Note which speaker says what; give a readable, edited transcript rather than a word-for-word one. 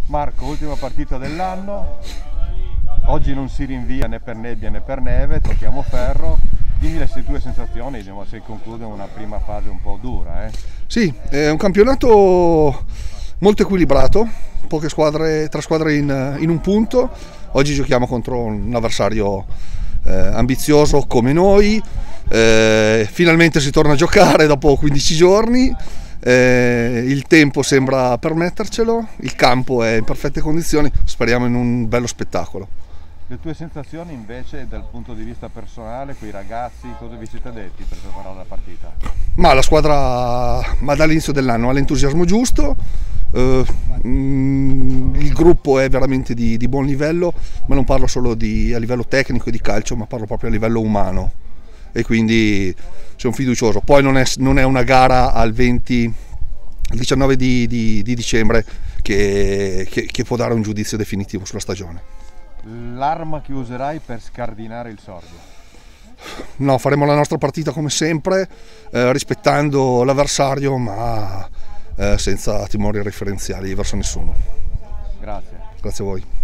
Speaker 1: Marco, ultima partita dell'anno, oggi non si rinvia né per nebbia né per neve, tocchiamo ferro. Dimmi le tue sensazioni, diciamo, se conclude una prima fase un po' dura.
Speaker 2: Sì, è un campionato molto equilibrato, poche squadre, tre squadre in un punto. Oggi giochiamo contro un avversario ambizioso come noi, finalmente si torna a giocare dopo 15 giorni. Il tempo sembra permettercelo, il campo è in perfette condizioni, speriamo in un bello spettacolo.
Speaker 1: Le tue sensazioni invece dal punto di vista personale, quei ragazzi, cosa vi siete detti per preparare la partita?
Speaker 2: Ma la squadra, dall'inizio dell'anno ha l'entusiasmo giusto, il gruppo è veramente di buon livello, ma non parlo solo a livello tecnico e di calcio, ma parlo proprio a livello umano. E quindi sono fiducioso. Poi non è una gara al 19 di dicembre che può dare un giudizio definitivo sulla stagione.
Speaker 1: L'arma che userai per scardinare il sordio?
Speaker 2: No, faremo la nostra partita come sempre, rispettando l'avversario, ma senza timori referenziali verso nessuno.
Speaker 1: Grazie.
Speaker 2: Grazie a voi.